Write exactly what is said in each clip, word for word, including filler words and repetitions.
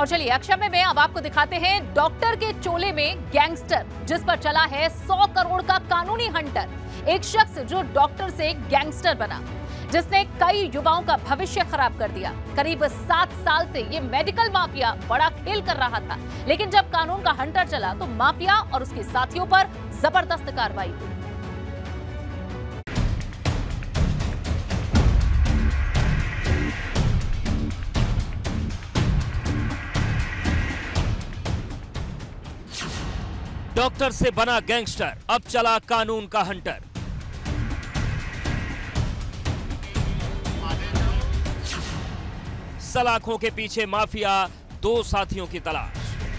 और चलिए अक्षय में अब आपको दिखाते हैं डॉक्टर के चोले में गैंगस्टर, जिस पर चला है सौ करोड़ का कानूनी हंटर। एक शख्स जो डॉक्टर से गैंगस्टर बना, जिसने कई युवाओं का भविष्य खराब कर दिया। करीब सात साल से ये मेडिकल माफिया बड़ा खेल कर रहा था, लेकिन जब कानून का हंटर चला तो माफिया और उसके साथियों पर जबरदस्त कार्रवाई हुई। डॉक्टर से बना गैंगस्टर, अब चला कानून का हंटर। सलाखों के पीछे माफिया, दो साथियों की तलाश।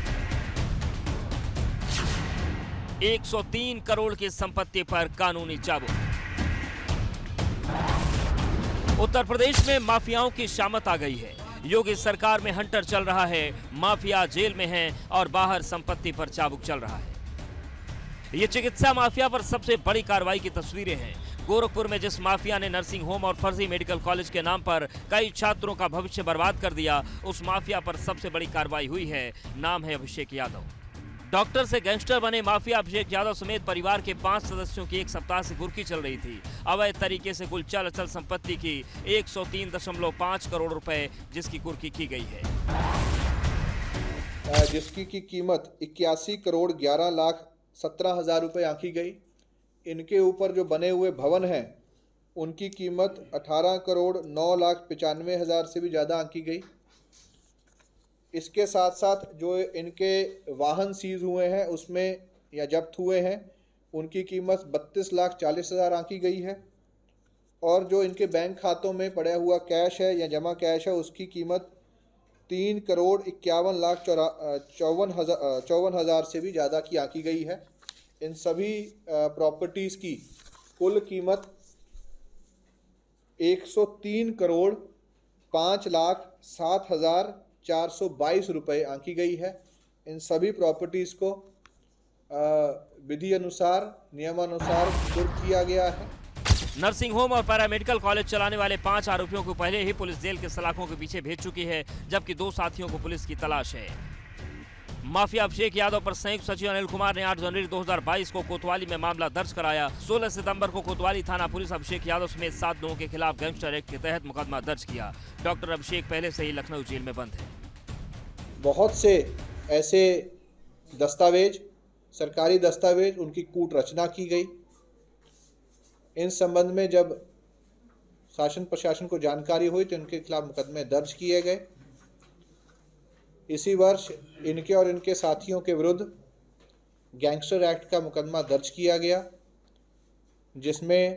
एक सौ तीन करोड़ की संपत्ति पर कानूनी चाबुक। उत्तर प्रदेश में माफियाओं की शामत आ गई है। योगी सरकार में हंटर चल रहा है, माफिया जेल में है और बाहर संपत्ति पर चाबुक चल रहा है। ये चिकित्सा माफिया पर सबसे बड़ी कार्रवाई की तस्वीरें हैं। गोरखपुर में जिस माफिया ने नर्सिंग होम और फर्जी मेडिकल कॉलेज के नाम पर कई छात्रों का भविष्य बर्बाद कर दिया, उस माफिया पर सबसे बड़ी कार्रवाई हुई है। नाम है अभिषेक यादव। डॉक्टर से गैंगस्टर बने माफिया अभिषेक यादव समेत परिवार के पांच सदस्यों की एक सप्ताह से कुर्की चल रही थी। अवैध तरीके से कुल चल अचल संपत्ति की एक सौ तीन दशमलव पाँच करोड़ रुपए जिसकी कुर्की की गई है, जिसकी की कीमत इक्यासी करोड़ ग्यारह लाख सत्रह हजार रुपये आंकी गई। इनके ऊपर जो बने हुए भवन हैं उनकी कीमत अठारह करोड़ नौ लाख पचानवे हजार से भी ज़्यादा आंकी गई। इसके साथ साथ जो इनके वाहन सीज हुए हैं उसमें या जब्त हुए हैं उनकी कीमत बत्तीस लाख चालीस हजार आंकी गई है। और जो इनके बैंक खातों में पड़ा हुआ कैश है या जमा कैश है उसकी कीमत तीन करोड़ इक्यावन लाख चौवन हजार चौवन हजार से भी ज़्यादा की आंकी गई है। इन सभी प्रॉपर्टीज़ की कुल कीमत एक सौ तीन करोड़ पाँच लाख सात हजार चार सौ बाईस रुपये आंकी गई है। इन सभी प्रॉपर्टीज़ को विधि अनुसार नियमानुसार कुर्क किया गया है। नर्सिंग होम और पैरामेडिकल कॉलेज चलाने वाले पांच आरोपियों को पहले ही पुलिस जेल के सलाखों के पीछे भेज चुकी है, जबकि दो साथियों को पुलिस की तलाश है। माफिया अभिषेक यादव पर संयुक्त सचिव अनिल कुमार ने आठ जनवरी दो हज़ार बाईस को कोतवाली में मामला दर्ज कराया। सोलह सितंबर को कोतवाली थाना पुलिस अभिषेक यादव समेत सात लोगों के खिलाफ गैंगस्टर एक्ट के तहत मुकदमा दर्ज किया। डॉक्टर अभिषेक पहले से ही लखनऊ जेल में बंद है। बहुत से ऐसे दस्तावेज, सरकारी दस्तावेज, उनकी कूट रचना की गई। इन संबंध में जब शासन प्रशासन को जानकारी हुई तो इनके खिलाफ मुकदमे दर्ज किए गए। इसी वर्ष इनके और इनके साथियों के विरुद्ध गैंगस्टर एक्ट का मुकदमा दर्ज किया गया, जिसमें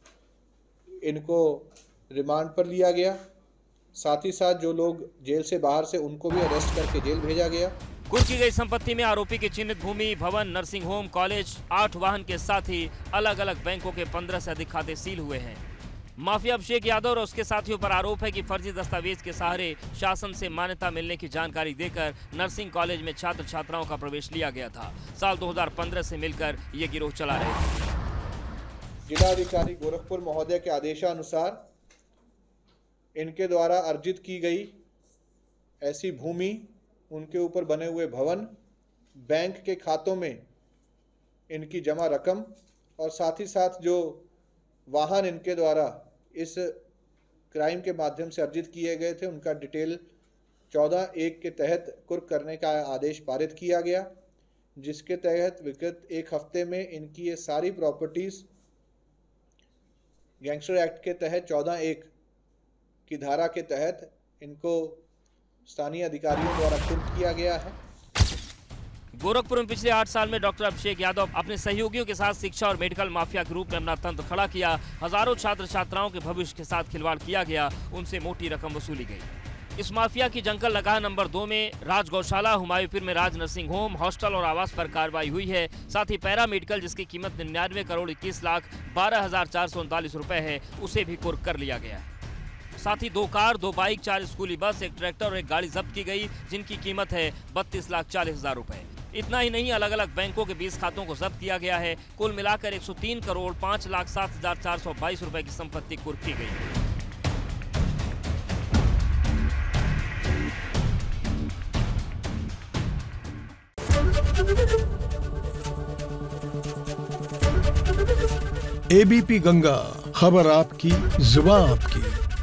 इनको रिमांड पर लिया गया। साथ ही साथ जो लोग जेल से बाहर से उनको भी अरेस्ट करके जेल भेजा गया। कुर्क की गई संपत्ति में आरोपी की चिन्हित भूमि, भवन, नर्सिंग होम, कॉलेज, आठ वाहन के साथ ही अलग अलग बैंकों के पंद्रह से अधिक खाते सील हुए हैं। माफिया अभिषेक यादव और उसके साथियों पर आरोप है कि फर्जी दस्तावेज के सहारे शासन से मान्यता मिलने की जानकारी देकर नर्सिंग कॉलेज में छात्र छात्राओं का प्रवेश लिया गया था। साल दो हज़ार पंद्रह से मिलकर ये गिरोह चला रहे थे। जिलाधिकारी गोरखपुर महोदय के आदेशानुसार इनके द्वारा अर्जित की गई ऐसी भूमि, उनके ऊपर बने हुए भवन, बैंक के खातों में इनकी जमा रकम और साथ ही साथ जो वाहन इनके द्वारा इस क्राइम के माध्यम से अर्जित किए गए थे उनका डिटेल चौदह एक के तहत कुर्क करने का आदेश पारित किया गया, जिसके तहत विगत एक हफ्ते में इनकी ये सारी प्रॉपर्टीज़ गैंगस्टर एक्ट के तहत चौदह एक की धारा के तहत इनको स्थानीय अधिकारियों द्वारा कुर्क किया गया है। गोरखपुर में पिछले आठ साल में डॉक्टर अभिषेक यादव अपने सहयोगियों के साथ शिक्षा और मेडिकल माफिया के रूप में अपना तंत्र खड़ा किया। हजारों छात्र छात्राओं के भविष्य के साथ खिलवाड़ किया गया, उनसे मोटी रकम वसूली गई। इस माफिया की जंगल लगा नंबर दो में राज गौशाला, हुमायूंपुर में राज नर्सिंग होम, हॉस्टल और आवास पर कार्रवाई हुई है। साथ ही पैरा मेडिकल, जिसकी कीमत निन्यानवे करोड़ इक्कीस लाख बारह हजार चार सौ उनतालीस रुपए है, उसे भी कुर्क कर लिया गया है। साथ ही दो कार, दो बाइक, चार स्कूली बस, एक ट्रैक्टर और एक गाड़ी जब्त की गई, जिनकी कीमत है बत्तीस लाख चालीस हजार रुपए। इतना ही नहीं, अलग अलग बैंकों के बीस खातों को जब्त किया गया है। कुल मिलाकर एक सौ तीन करोड़ पाँच लाख सात हजार चार सौ बाईस रुपए की संपत्ति कुर्क की गई है। एबीपी गंगा, खबर आपकी, जुबान आपकी।